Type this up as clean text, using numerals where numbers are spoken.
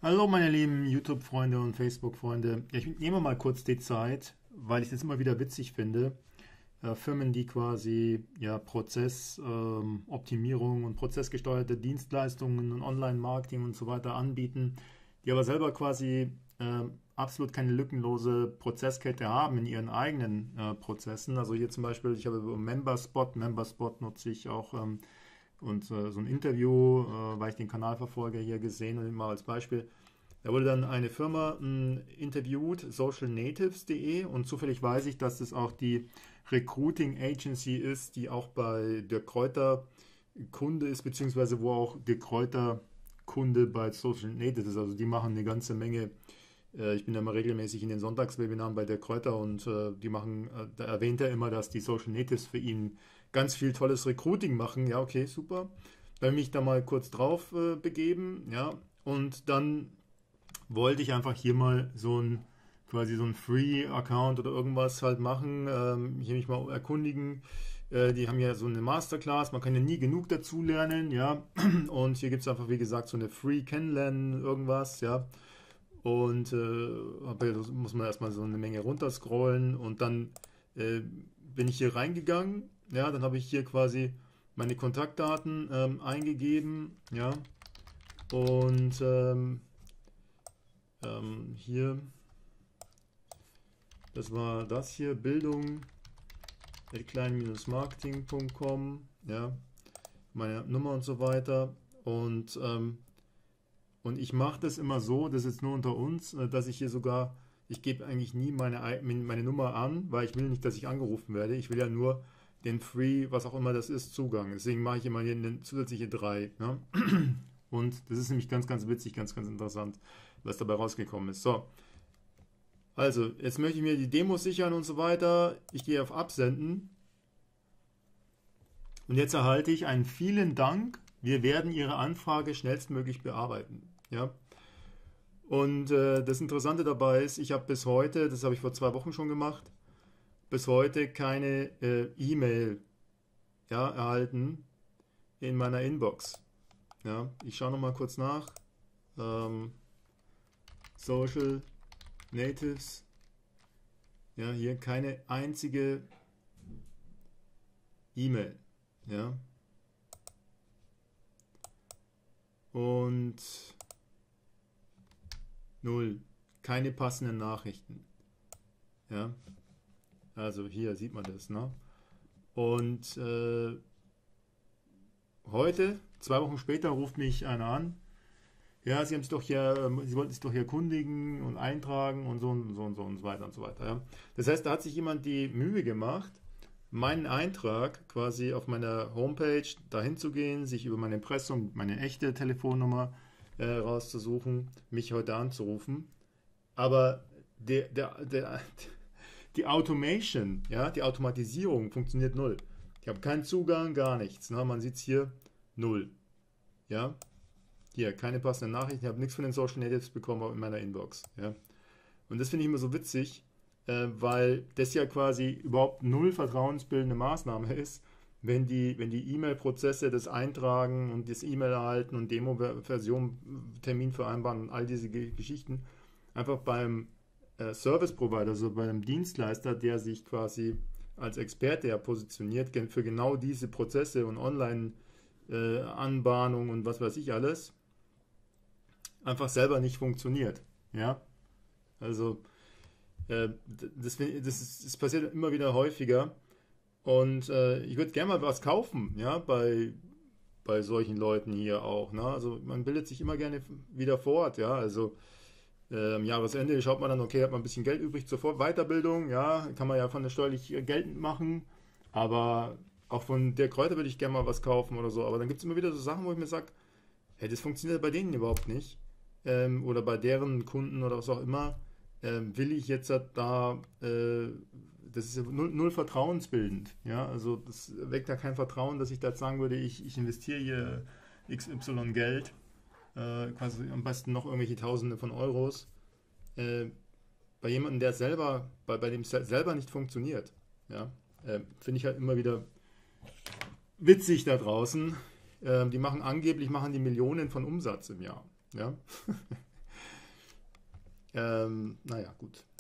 Hallo meine lieben YouTube-Freunde und Facebook-Freunde. Ja, ich nehme mal kurz die Zeit, weil ich das immer wieder witzig finde. Firmen, die quasi ja, Prozessoptimierung und prozessgesteuerte Dienstleistungen und Online-Marketing und so weiter anbieten, die aber selber quasi absolut keine lückenlose Prozesskette haben in ihren eigenen Prozessen. Also hier zum Beispiel, ich habe Memberspot nutze ich auch und so ein Interview, weil ich den Kanal verfolge, hier gesehen und mal als Beispiel. Da wurde dann eine Firma interviewt, socialnatives.de, und zufällig weiß ich, dass das auch die Recruiting Agency ist, die auch bei der Kräuter Kunde ist, beziehungsweise wo auch der Kräuter Kunde bei Social Natives ist. Also die machen eine ganze Menge. Ich bin ja immer regelmäßig in den Sonntagswebinaren bei der Kräuter und die machen, da erwähnt er immer, dass die Social Natives für ihn ganz viel tolles Recruiting machen. Ja, okay, super. Dann mich da mal kurz drauf begeben, ja, und dann wollte ich einfach hier mal quasi so ein Free-Account oder irgendwas halt machen, hier mich mal erkundigen. Die haben ja so eine Masterclass, man kann ja nie genug dazu lernen, ja. Und hier gibt es einfach, wie gesagt, so eine Free-Kennenlernen, irgendwas, ja. Und muss man erstmal so eine Menge runterscrollen und dann bin ich hier reingegangen, ja, dann habe ich hier quasi meine Kontaktdaten eingegeben, ja, und hier, das war das hier, Bildung, klein-marketing.com, ja, meine Nummer und so weiter. Und ich mache das immer so, das ist jetzt nur unter uns, dass ich hier sogar, ich gebe eigentlich nie meine Nummer an, weil ich will nicht, dass ich angerufen werde. Ich will ja nur den Free, was auch immer das ist, Zugang. Deswegen mache ich immer hier eine zusätzliche 3. Ne? Und das ist nämlich ganz, ganz witzig, ganz, ganz interessant, was dabei rausgekommen ist. So, also jetzt möchte ich mir die Demos sichern und so weiter. Ich gehe auf Absenden. Und jetzt erhalte ich einen vielen Dank. Wir werden Ihre Anfrage schnellstmöglich bearbeiten. Ja? Und das Interessante dabei ist, ich habe bis heute, das habe ich vor 2 Wochen schon gemacht, bis heute keine E-Mail ja, erhalten in meiner Inbox. Ja? Ich schaue nochmal kurz nach. Social Natives. Ja, hier keine einzige E-Mail. Ja. Und null. Keine passenden Nachrichten. Ja. Also hier sieht man das, ne? Und heute, 2 Wochen später, ruft mich einer an. Ja, Sie wollten sich doch hier erkundigen und eintragen und so und so und so und so weiter und so weiter. Ja. Das heißt, da hat sich jemand die Mühe gemacht, meinen Eintrag quasi auf meiner Homepage dahin zu gehen, sich über mein Impressum, meine echte Telefonnummer rauszusuchen, mich heute anzurufen. Aber die Automation, ja, die Automatisierung funktioniert null. Ich habe keinen Zugang, gar nichts. Ne? Man sieht es hier, null. Ja. Hier, keine passenden Nachrichten, ich habe nichts von den Social Natives bekommen in meiner Inbox. Ja. Und das finde ich immer so witzig, weil das ja quasi überhaupt null vertrauensbildende Maßnahme ist, wenn die E-Mail-Prozesse das Eintragen und das E-Mail erhalten und Demo-Version, Termin vereinbaren und all diese Geschichten einfach beim Service-Provider, also beim Dienstleister, der sich quasi als Experte ja positioniert für genau diese Prozesse und Online-Anbahnung und was weiß ich alles, einfach selber nicht funktioniert. Ja, also das passiert immer wieder häufiger und ich würde gerne mal was kaufen, ja, bei solchen Leuten hier auch. Ne? Also man bildet sich immer gerne wieder fort, ja, also am Jahresende schaut man dann, okay, hat man ein bisschen Geld übrig zur Weiterbildung, ja, kann man ja von der steuerlich geltend machen, aber auch von der Kräuter würde ich gerne mal was kaufen oder so, aber dann gibt es immer wieder so Sachen, wo ich mir sage, hey, das funktioniert bei denen überhaupt nicht. Oder bei deren Kunden oder was auch immer, will ich jetzt das ist ja null vertrauensbildend. Ja? Also das weckt ja kein Vertrauen, dass ich da jetzt sagen würde, ich investiere hier XY Geld, quasi am besten noch irgendwelche Tausende von Euros, äh, bei jemandem, bei dem es selber nicht funktioniert. Ja? Finde ich halt immer wieder witzig da draußen. Die machen die Millionen von Umsatz im Jahr. Ja? Naja, gut.